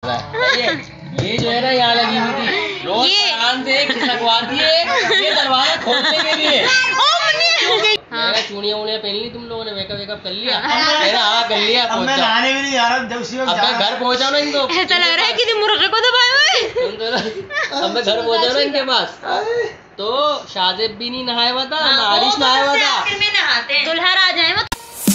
आता है। ये जो है ना यहाँ लगी हुई थी, रोज कान से खिसकवाती है ये दरवाजा खोलने के लिए। मैंने चूड़ियाँ वूड़ियाँ पहन ली, तुम लोगों ने मेकअप कर लिया? हाँ कर लिया। अब मैं नहाने भी नहीं जा रहा, जब अब मैं घर पहुँचा ना इनको, ऐसा लग रहा है कि मुर्गे को दबाए हुए। अब मैं घर पहुँचा ना इनके पास, तो शाजिब भी नहीं नहाया हुआ था, आरिश नहाया हुआ था। दुल्हन आ जाए वो।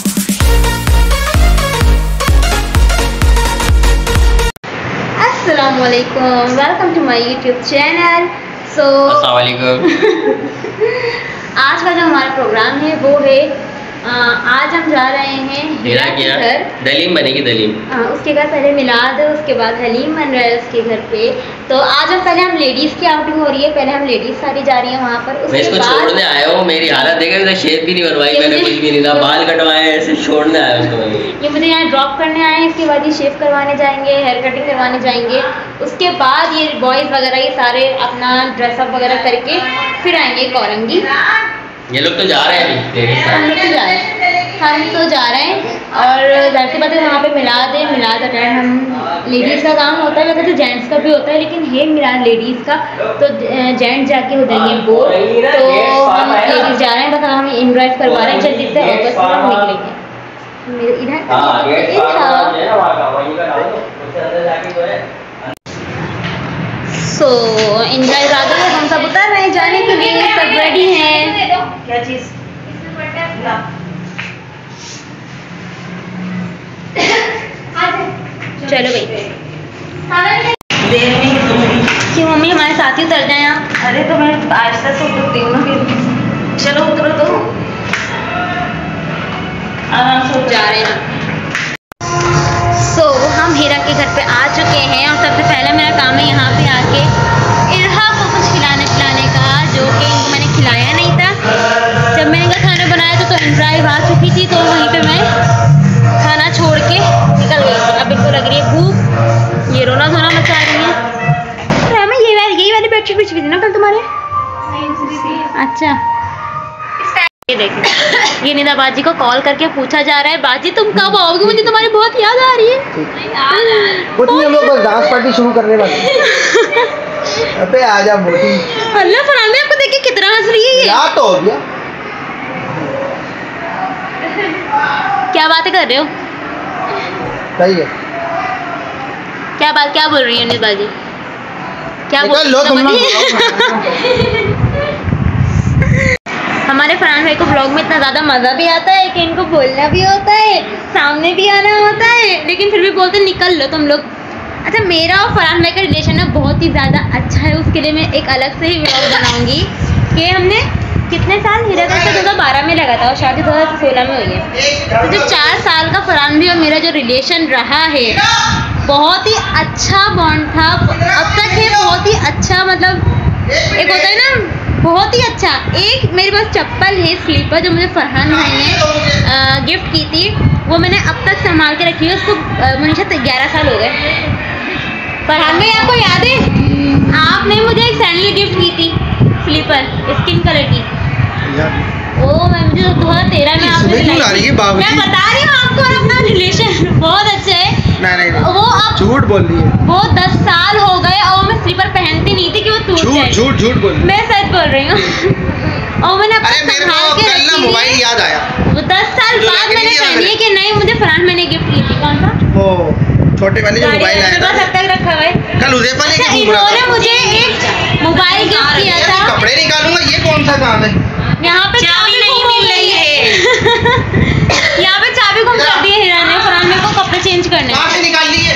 अस्सलामुअलैकुम, welcome to my YouTube channel. अस्सलामुअलैकुम। आज का जो हमारा प्रोग्राम है वो है, आज हम जा रहे हैं हीरा के घर। दलीम बनेगी, दलीम। उसके घर पहले मिलाद है, उसके बाद हलीम बन रहा है उसके घर पे। तो आज हम पहले हम लेडीज की आउटिंग हो रही है, पहले हम लेडीज सारी जा रही है वहाँ पर। मैं इसको छोड़ने आया हूँ, मेरी हालत देखे तो शेप भी नहीं बनवाई मैंने, कुछ भी नहीं ना बाल कटवाए, ऐसे छोड़ने आया उसको। ये मुझे यहाँ ड्रॉप करने आए हैं, इसके बाद ये शेव करवाने जाएंगे, हेयर कटिंग करवाने जाएंगे। उसके बाद ये बॉयज वगैरह ये सारे अपना ड्रेसअप वगैरह करके फिर आएंगे कोरंगी। ये लोग तो जा रहे हैं, हम लोग तो जा रहे हैं, हम तो जा रहे हैं। और जाहिर सी बात है वहाँ पे मिलाद है, मिलाद अटेंड हम लेडीज़ का काम होता है, वैसे तो जेंट्स का भी होता है, लेकिन है मिलाद लेडीज़ का, तो जेंट्स जाके हो जाएंगे बोर। तो हम लेडीज़ जा रहे हैं, बस हम इनवाइट करवा रहे हैं जल्दी से, और बस हम निकलेंगे। इधर सो एंजॉय ज़्यादा है, हम सब उतर रहे हैं जाने के लिए, सब रेडी हैं। क्या चीज़? चलो भाई, क्यों मम्मी हमारे साथ ही उतर जाए आप? अरे तो मैं आहिस्ता से उतरती हूँ ना, फिर चलो उतरो तो आराम से जा रहे हैं। सो हम हीरा के घर पे आ चुके हैं, और सबसे पहला मेरा काम है यहाँ पे आके इरहा को कुछ खिलाने का, जो कि मैंने खिलाया नहीं था। जब मैंने इनका खाना बनाया तो इमरान आ चुकी थी, तो वहीं पे मैं खाना छोड़ के निकल गई। अब इनको लग रही है भूख, ये रोना धोना मचा रही है। तो यही वाली बेडशीट बिछी थी ना कल तुम्हारे? अच्छा, ये देखो, ये निदा बाजी को कॉल करके पूछा जा रहा है, बाजी तुम कब आओगे, मुझे तुम्हारी बहुत याद आ रही है। कुछ नहीं, हम लोग बस डांस पार्टी शुरू करने वाले। अबे आजा मोटी। अल्लाह फरहान में आपको देखिए कितना हंस रही है ये। याद तो हो गया। क्या बातें कर रहे हो? सही है। क्या बोल रही है निदा बाजी? क्या बोल लो तुम लोग। हमारे फरहान भाई को ब्लॉग में इतना ज़्यादा मज़ा भी आता है कि इनको बोलना भी होता है, सामने भी आना होता है, लेकिन फिर भी बोलते निकल लो तुम लोग। अच्छा, मेरा और फरहान भाई का रिलेशन ना बहुत ही ज़्यादा अच्छा है, उसके लिए मैं एक अलग से ही ब्लॉग बनाऊंगी कि हमने कितने साल हीरा का 2012 में लगा था और शादी 2016 में हुई है। तो जो 4 साल का फरहान भाई और मेरा जो रिलेशन रहा है, बहुत ही अच्छा बॉन्ड था, अब तक है बहुत ही अच्छा। मतलब एक होता है ना बहुत ही अच्छा। एक मेरे पास चप्पल है स्लीपर, जो मुझे फरहान भाई ने गिफ्ट की थी, वो मैंने अब तक संभाल के रखी है, उसको मुझे 11 साल हो गए। फरहान भाई आपको याद है आपने मुझे एक सैंडल गिफ्ट की थी, स्लीपर स्किन कलर की। ओ मैं मुझे 2013 में आपने दिलाई। मैं बता रही हूँ आपको, अपना रिलेशन बहुत अच्छा है। नहीं वो आप झूठ बोल रही है। वो 10 साल हो गए और मैं स्लीपर पहनती नहीं थी कि वो टूट जाए। झूठ बोल। मैं सच बोल रही हूँ। और मैंने अपना संभाल के रखी है। मोबाइल याद आया, वो 10 साल बाद मैंने पहनी है कि नहीं, मुझे फरहान मैंने गिफ्ट की थी। कौन सा? वो छोटे वाले जो मोबाइल आया था, अब तक रखा हुआ है। कल उदयपा ने इन्होंने मुझे एक मोबाइल गिफ्ट किया था। कपड़े निकालूंगा, ये कौन सा काम है? यहाँ पे चाबी नहीं मिल रही है। यहाँ पे चाबी गुम कर दी है हीरा ने, फरहान मेरे को कपड़े चेंज करने। कहाँ से निकाल ली है?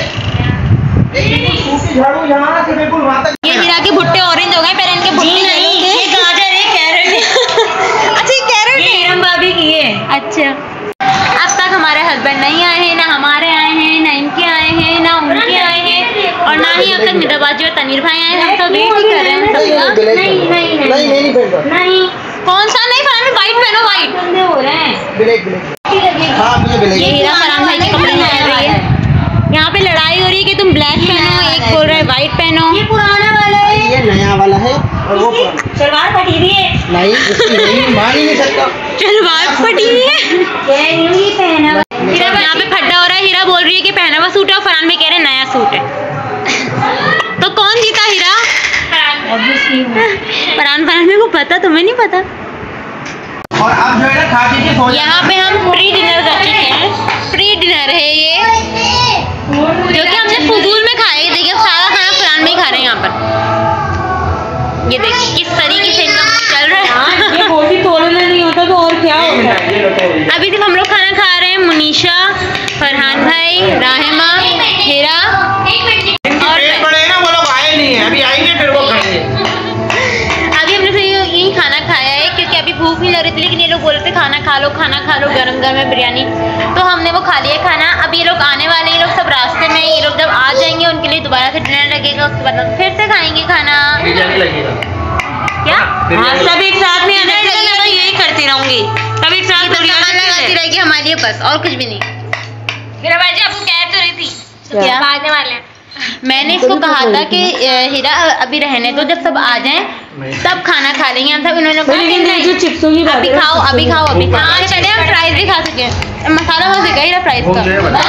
यहाँ से बिल्कुल वहाँ तक। ये हीरा के भुट्टे ऑरेंज हो गए, पहले इनके भुट्टे नहीं, ये गाजर है, कैरेट है। अच्छा ये कैरेट है, हीरम भाभी की है। अच्छा, अब तक हमारे हस्बैंड नहीं आए हैं, ना हमारे आए हैं, ना इनके आए हैं, ना उनके आए हैं, और ना ही अब तक निदाबाजी और तनीर भाई आए हैं। हम तो वेट ही कर रहे हैं सबका। नहीं कौन सा नहीं, फरहान में वाइट पहनो, वाइट हो रहे हैं। ब्लैक। हाँ मुझे ब्लैक। ये हीरा फरहान भाई के कपड़े में आ रही है। यहाँ पे लड़ाई हो रही है कि तुम ब्लैक पहनो, एक बोल रहा है वाइट पहनो। ये पुराना वाला है, ये नया वाला है, और वो सलवार फटी हुई है। नहीं मान ही नहीं सकता, सलवार फटी हुई है। यहाँ पे फड्डा हो रहा है, हीरा बोल रही है कि पहना हुआ सूट है और फरहान में कह रहे हैं नया सूट है। फरहान मेरे को पता, तुम्हें नहीं पता। और अब जो है ना खा पी के सो जाना। यहाँ पे हम प्री डिनर कर चुके हैं। प्री डिनर है ये, जो कि हमने फजूल में खाया है। देखिए सारा खाना फरहान में ही खा रहे हैं यहाँ पर। ये देखिए किस तरीके से इनका मुंह चल रहा है। ये बोटी तोड़ना नहीं होता तो और क्या होता। अभी सिर्फ हम लोग खाना खा रहे हैं, मुनीशा, फरहान भाई, राहिमा, हिरा और पेट बड़े हैं ना, वो लोग आए नहीं है, अभी आएंगे फिर वो खाएंगे। अभी हमने फिर यही खाना खाया है क्योंकि अभी भूख नहीं लग रही थी, लेकिन ये लोग बोल रहे थे खाना खा लो गरम गरम है बिरयानी, तो हमने वो खा लिया खाना। अब ये लोग आने वाले, ये लोग सब रास्ते में, ये लोग जब आ जाएंगे उनके लिए दोबारा से डिनर लगेगा, उसके बाद फिर से खाएंगे खाना। क्या? हाँ, सब एक साथ में आने के लिए मैं यही करती रहूंगी, सब एक साथ लगाती रहेगी हमारे लिए, बस और कुछ भी नहीं। मेरा भाई आपको कह तो रही थी क्या? आने वाले हैं। मैंने इसको कहा था कि हीरा अभी रहने दो, जब सब आ जाएं तब खाना खा लेंगे हम सब। इन्होंने कहा कि नहीं, चिप्सों की अभी खाओ अभी खाओ अभी खाओ। पहले हम फ्राइज भी खा सके, मसाला बस देगा हीरा फ्राइज का।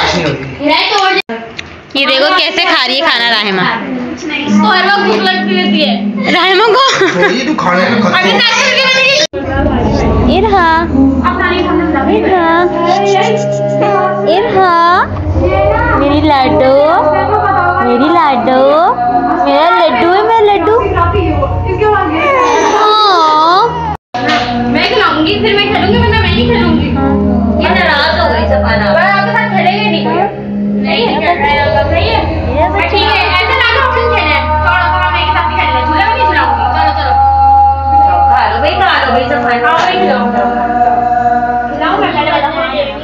ये देखो कैसे खा रही है खाना राहिमा। इसको हर वक्त भूख लगती रहती है राहिमा को। तू खाने में खत्म। इरहा इरहा मेरी लाडो, मेरी लाडो, मेरा लड्डू है, मेरा लड्डू। मैं खिलाऊंगी, फिर मैं खेलूंगी, वरना मैं नहीं खेलूंगी। ये नाराज हो गई सफाना। मैं आपके साथ खेलेंगे नहीं है क्या? सही है, ठीक है। ऐसे ना तो हम खेलें, छोड़ो तो मैं एक साथ ही खेलेंगे। झूला में नहीं झुलाऊंगी। चलो चलो खा लो भाई सफाना। आओ भाई खिलाओ मैं पहले वाला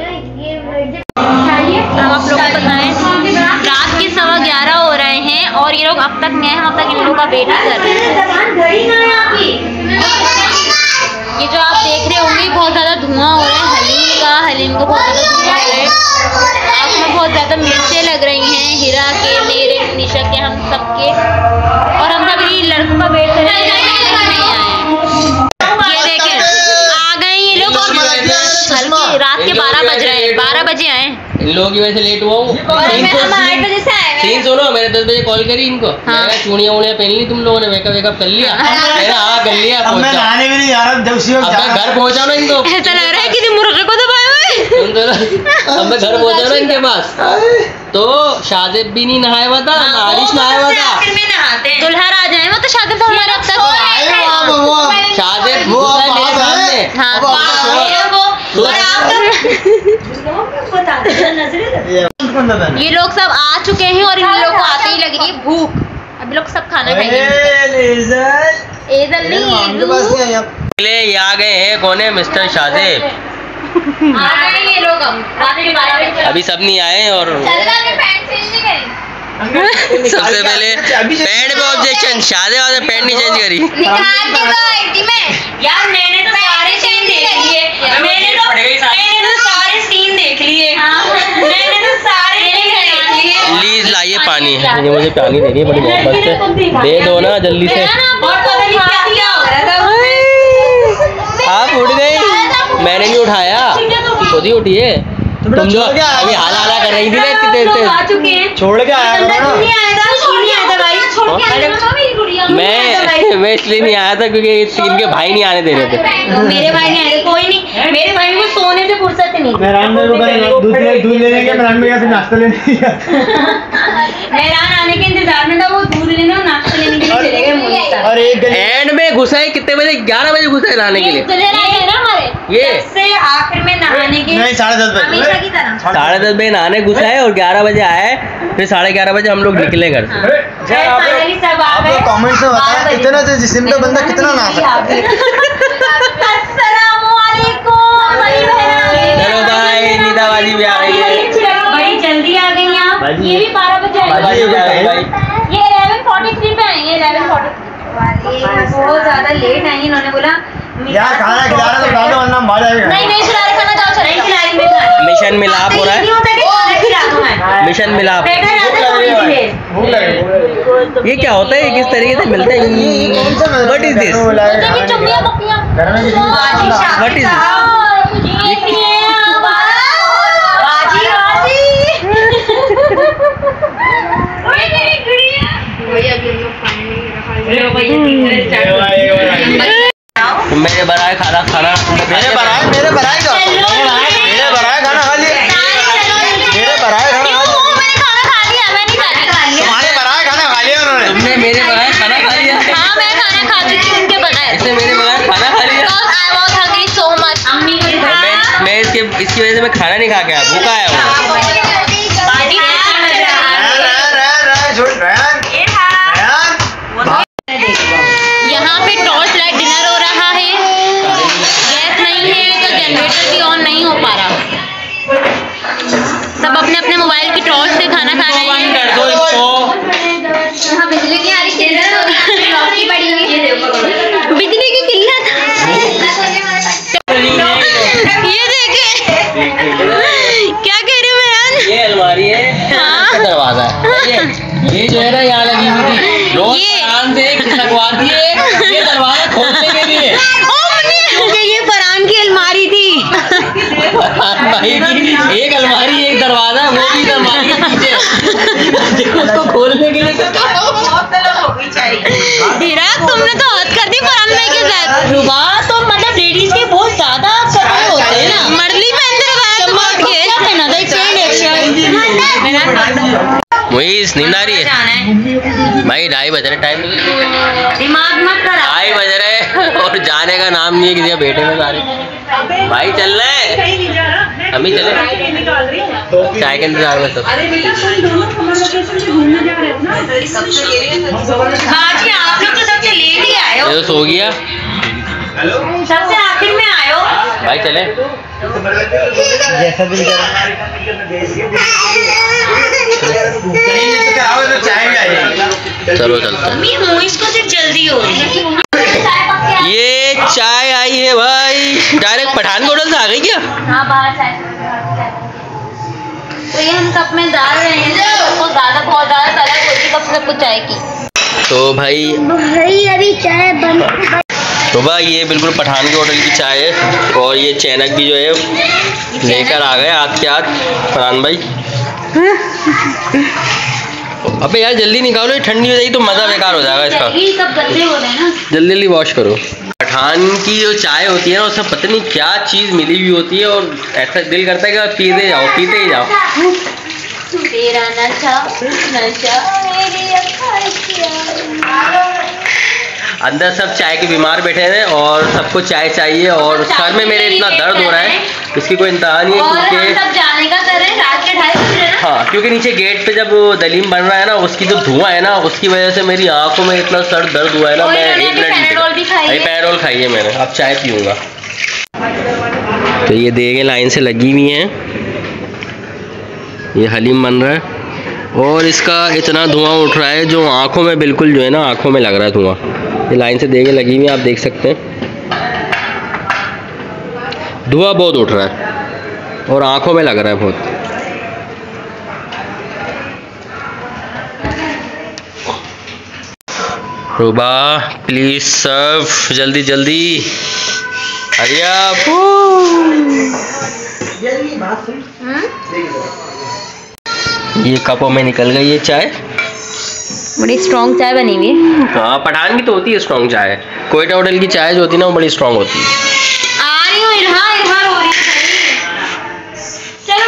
हम आप लोगों को बताएं, रात के 11:15 हो रहे हैं और ये लोग अब तक गए, हम अब तक इन लोगों का वेट कर रहे हैं। ये जो आप देख रहे होंगे बहुत ज्यादा धुआं हो रहा है हलीम को बहुत ज्यादा धुआं हो रहा है। आँख में बहुत ज्यादा मिर्चें लग रही हैं, हीरा के, मेरे, निशा के, हम सबके। और हम सभी लड़कों का वेट कर रहे हैं, नहीं आए। ये देखें आ गए ये लोग, हल्की रात के 12 बज रहे हैं, 12 बजे आए। इन लोगों की वजह से लेट हुआ हूँ। सीन सुनो, मैंने 10 बजे कॉल करी इनको। हाँ। मैंने चूड़ियाँ वूड़ियाँ पहन ली तुम लोगों ने, मेकअप कर लिया? मैंने हाँ कर लिया। अब मैं नहाने भी नहीं जा रहा, जब उसी वक्त अब मैं घर पहुँचा ना इनको। ऐसा लग रहा है किसी मुर्गे को दबाए हुए। सुन तो लो, अब मैं घर पहुँचा ना इनके पास, तो शाजिब भी नहीं नहाया हुआ था, नारिश नहाया हुआ था। दुल्हा राजा है वो तो शादी हमारे अब तक। शाजिब घुसा है मेरे सामने। ये लोग सब आ चुके हैं और इन लोगों को आते ही लग रही है भूख। अभी लोग सब खाना खाएंगे। एजल नहीं, आ गए हैं, कौन है? मिस्टर शाजिब। आ गए ये लोग अब रात के 12 बजे। अभी सब नहीं आए और सबसे पहले पैंट पे ऑब्जेक्शन, शादी वाले पैंट नहीं चेंज करी। यार मैंने तो सारे सीन देख लिए, मैंने तो सारे सीन देख लिए, मैंने तो सारे सीन देख लिए। प्लीज लाइए पानी, ये मुझे पानी देनी है बड़ी मोहब्बत से, दे दो ना जल्दी से। आप उठ गई, मैंने नहीं उठाया, खुद ही उठिए। तुम जो अभी हाला कर रही थी ना इतनी देर से, छोड़ के आया करो ना। मैं इसलिए नहीं आया था क्योंकि इनके भाई नहीं आने दे रहे थे। मेरे भाई नहीं आए, कोई नहीं, मेरे भाई को सोने से फुर्सत नहीं। मेहरान मेरे को दूध लेने के, मेहरान में फिर नाश्ता लेने गया। मेहरान आने के इंतजार में था, वो दूध लेने और नाश्ता लेने के लिए चले गए मुनीसा। और एक एंड में घुसा है कितने बजे? 11 बजे घुसा है नहाने के लिए। ये से आखिर में नहाने के नहीं 10:30 बजे, हमेशा की तरह 10:30 बजे नहाने घुसा है और 11 बजे आए, फिर 11:30 बजे हम लोग निकले घर से। आप लोग कमेंट्स में बताएं इतना जिस्म पे बंदा कितना नहा सकता है। चलो भाई, नीताबाजी भी आ रही है, बड़ी जल्दी आ गई आप। ये भी 12 बजे बाजी भी आ रही है भाई। ये 11:43 पे आएंगे, 11:43। बहुत ज्यादा लेट आएंगे, इन्होंने बोला यार खाना खिला रहा तो दादा वरना मार जाएगा। नहीं खिला रहे, खाना जाओ, नहीं खिला रही मैं। मिशन मिलाप हो रहा है, मिशन मिलाप। भूख लगी। ये क्या होता है, किस तरीके से मिलते हैं? What is this? चुम्मियां पक्कियां व्हाट इज मेरे बनाए खाना खाना मेरे बनाए खाना खा लिया। मेरे बनाए खाना खा लिया। तुम्हारे बनाए खाना खा लिया उन्होंने। तुमने मेरे बनाए खाना खा लिया। हाँ मैं खाना खा चुकी हूँ उनके बनाए। इसने मेरे बनाए खाना खा लिया। I was hungry so much. मैं इसकी वजह से मैं खाना नहीं खा के आया, भूखा आया हूँ। यहाँ पे टॉर्च लाइट डिनर हो रहा है। गैस नहीं है तो जनरेटर भी ऑन नहीं हो पा रहा। सब अपने अपने मोबाइल की टॉर्च से खाना खा रहे हैं। कर दो इसको। बिजली नहीं आ रही, बिजली की किल्लत। ये देखे क्या कह रहे हो मेहरान? ये अलमारी है, हाँ। दरवाजा है। ये जो है ना यहाँ लगी हुई थी, रोज ये- फरहान से खिसकवाती है ये दरवाजा खोलने के लिए। ये फरहान की अलमारी थी। फरहान भाई की एक अलमारी एक दरवाजा, वो भी अलमारी के पीछे उसको खोलने के लिए। हीरा तुमने तो हद कर दी फरहान भाई के साथ। रुबा तो मतलब लेडीज के बहुत ज्यादा कपड़े होते हैं ना। मर्दली पहनते रहा तो बहुत क्या पहना था, एक चेन मुझे नींद आ रही है भाई। 2:30 बज रहे, टाइम दिमाग मत करा। 2:30 बज रहे और जाने का नाम नहीं है किसी का। बेटे में सारे भाई चल रहे हैं, हम ही चले चाय के इंतजार में सब। आज के आप लोग तो सबसे लेट ही आए हो, ये तो सो गया सबसे आखिर में आए हो। भाई चले। जैसा दिल करा। चाय भी आई। चलो चलते हैं। इसको सिर्फ जल्दी हो रही है। ये चाय आई है भाई, डायरेक्ट पठानकोट से आ गई क्या? हाँ बाहर चाय। तो ये हम कप में डाल रहे हैं, तो ज्यादा बहुत ज्यादा तलब होती कप सबको चाय की। तो भाई अभी चाय बन। तो भाई ये बिल्कुल पठान के होटल की चाय है। और ये चैनक भी जो है लेकर आ गए हाथ के हाथ फरहान भाई। अबे यार जल्दी निकालो, ये ठंडी हो जाएगी तो मज़ा बेकार हो जाएगा इसका। सब गंदे हो रहे हैं ना। जल्दी जल्दी वॉश करो। पठान की जो चाय होती है ना उसमें पता नहीं क्या चीज़ मिली हुई होती है और ऐसा दिल करता है कि पीते जाओ पीते ही जाओ। तेरा नशा नशा मेरी अंदर सब चाय के बीमार बैठे हैं और सबको चाय चाहिए और सर में मेरे इतना दर्द हो रहा है इसकी कोई इंतहा नहीं है क्योंकि जाने का कर रहे हैं रात के 2:30 हाँ क्योंकि नीचे गेट पे जब दलीम बन रहा है ना उसकी जो धुआं है ना उसकी वजह से मेरी आंखों में इतना सर दर्द हुआ है ना। मैं 1 मिनट पैराडोल खाई है मैंने, अब चाय पीऊँगा। तो ये देखें लाइन से लगी हुई हैं, ये हलीम बन रहा है और इसका इतना धुआं उठ रहा है जो आंखों में बिल्कुल जो है ना आंखों में लग रहा है धुआं। ये लाइन से देखें लगी हुई है, आप देख सकते हैं धुआं बहुत उठ रहा है और आंखों में लग रहा है बहुत। रुबा प्लीज सर्व जल्दी जल्दी, हरी अप। ये कपों में निकल गई ये चाय, बड़ी स्ट्रॉन्ग चाय बनी हुई है। हाँ पठान की तो होती है स्ट्रॉन्ग चाय, कोयटा होटल की चाय जो होती है ना वो बड़ी स्ट्रॉन्ग होती है। आ रही हूँ इल्हार इल्हार हो रही है। चलो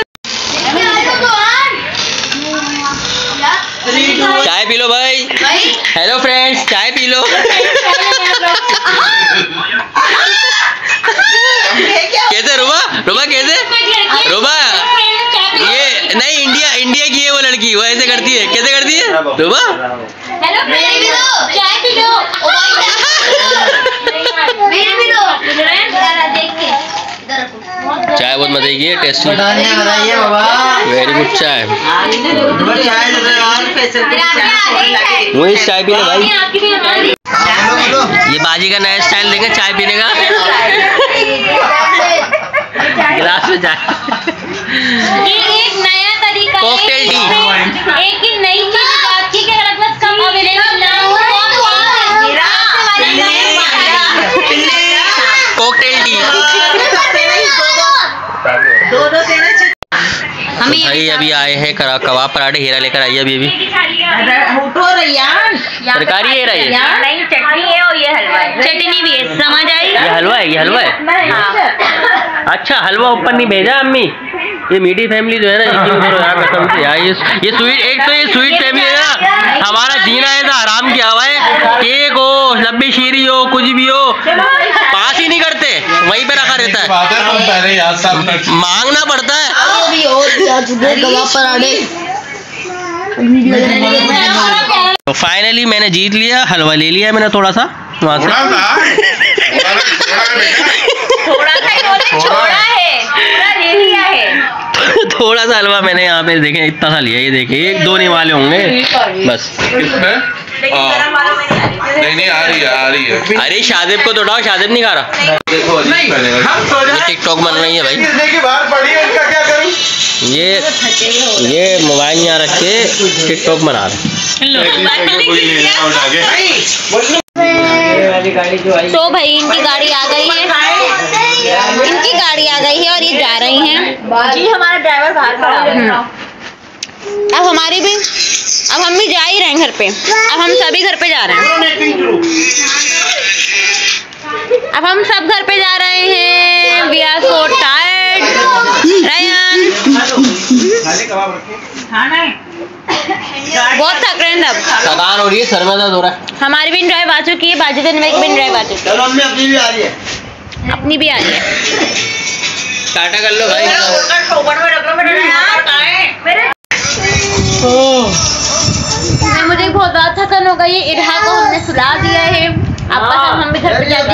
चाय पी लो भाई। हेलो फ्रेंड्स चाय पी लो। कैसे रुबा रुबा कैसे रुबा ये नहीं इंडिया की है वो लड़की, वो ऐसे करती है, कैसे करती है रुबा? हेलो चाय पी लो। चाय बहुत मजे की है, टेस्टी बताइए बाबा। वेरी गुड चाय। वही चाय पीने भाई, ये बाजी का नया स्टाइल देगा चाय पीने का। गिलास में चाय, एक नया तरीका है, कॉकटेल टी। एक ही नई चीज बाकी के अलग अलग सब अवेलेबल ना हो कॉकटेल टी। भाई अभी आए हैं कबाब पराठे, हीरा लेकर आई है अभी तरकारी है ये? नहीं, चटनी है और ये हलवा है। चटनी भी है, समझ आई? ये हलवा है, ये हलवा है। अच्छा, हलवा ऊपर नहीं भेजा अम्मी? ये मीठी फैमिली जो है ना, यकीन करो यार कसम से यार, ये स्वीट, एक तो ये स्वीट फैमिली है ना, हमारा जीना ऐसा आराम किया हुआ है। केक हो, लंबी शीरी हो, कुछ भी हो, पास ही नहीं करते, वहीं पे रखा रहता है। मांगना पड़ता है। तो फाइनली मैंने जीत लिया, हलवा ले लिया मैंने थोड़ा सा वहाँ से। थोड़ा सा ही बोले, छोड़ा है, पूरा ले लिया है। थोड़ा सा हलवा मैंने यहाँ पे देखे इतना सा लिया, ये देखिए 1-2 नहीं वाले होंगे बस। नहीं आ रही है। अरे शादिब को तो उठाओ, शादिब नहीं खा रहा। ये टिकटॉक बन रही है भाई। ये मोबाइल यहाँ रख के टिकटॉक बना रहे। तो भाई इनकी गाड़ी आ गई है, इनकी गाड़ी आ गई है और ये जा रही हैं। जी हमारा ड्राइवर बाहर खड़ा है। अब हमारी भी, अब हम भी जा ही रहे हैं घर पे। अब हम सभी घर पे जा रहे हैं। अब हम सब घर पे जा रहे हैं। We are so tired. Ryan बहुत थक रहे हैं सब। थकान हो रही है, सर में दर्द हो रहा है। हमारी भी ड्राइव आ चुकी है, बाजिद की भी ड्राइव आ चुकी है। अपनी भी आ रही है। अपनी भी आ रही है। टाटा कर लो भाई। मुझे बहुत ज्यादा थकन हो गई है। इरहा को हमने सुला दिया है। अब बस अब हम भी घर पे जाते हैं।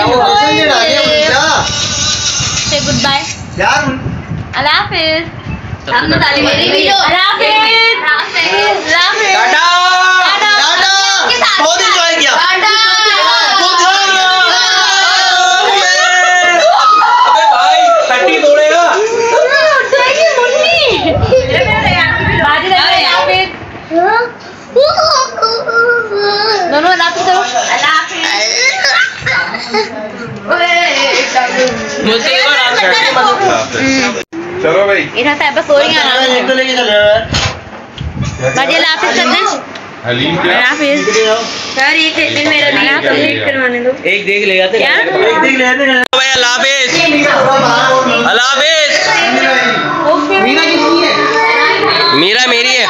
से गुड बाय, अल्लाह हाफिज। मेरी भी अल्लाह हाफिज। टाटा। बहुत एंजॉय किया। अबे भाई टट्टी तोड़ेगा। दोनों अल्लाह हाफिज करो। चलो भाई। इधर साहब सो रही हैं। बाजी अल्लाह हाफिज कर दें। हलीम क्या? अल्लाह हाफिज। सर एक सेकंड मेरा कंप्लीट करवाने दो। एक देख ले जाते क्या? भाई। अल्लाह हाफिज, अल्लाह हाफिज। मीरा किसकी है? मीरा मेरी है।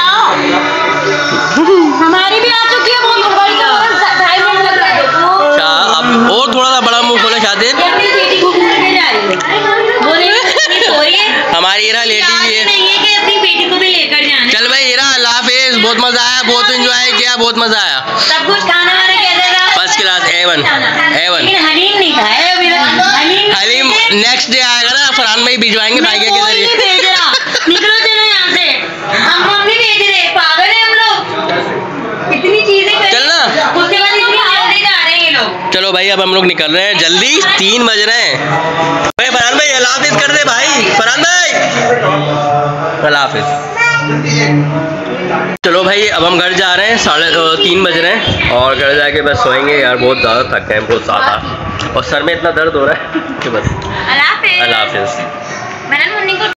हमारी भी आ चुकी है। बहुत बड़ी है, 2.5 मिनट लग रहा है। अच्छा, अब और थोड़ा सा बड़ा मुंह खोले शादिब। अपनी बेटी को घूमने जा रही है। बोले ये सो रही है। हमारी इरा लेटी हुई है। नहीं है कि अपनी बेटी को भी लेकर जाना। चल भाई इरा, अल्लाह हाफिज। बहुत मजा आया, बहुत एंजॉय किया, बहुत मजा आया। सब कुछ खाना वाना कैसे रहा? First class, A1। लेकिन हलीम नहीं खाया अभी तक। हलीम नेक्स्ट डे आएगा ना, फरहान भाई भिजवाएंगे भाई के कोई नहीं जरिए। भेज रहा। निकलो चलो यहाँ से। हम नहीं भेज रहे, पागल है हम लोग। इतनी चीजें करी, चलना। उसके बाद इतनी आगे जा रहे हैं ये लोग। चलो भाई अब हम लोग निकल रहे हैं जल्दी, 3 बज रहे हैं। भाई फरहान भाई अल्लाह हाफिज कर दे भाई। फरहान भाई अल्लाह हाफिज। चलो भाई अब हम घर जा रहे हैं, 3:30 बज रहे हैं और घर जाके बस सोएंगे यार। बहुत ज़्यादा थक गए हैं, बहुत ज़्यादा, और सर में इतना दर्द हो रहा है कि बस। अल्लाह हाफिज। अल्लाह हाफिज। मैंने मुन्नी को